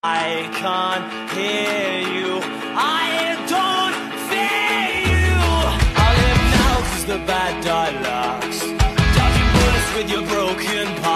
I can't hear you, I don't fear you. I live now cause the bad dialogues, dodging bullets with your broken parts.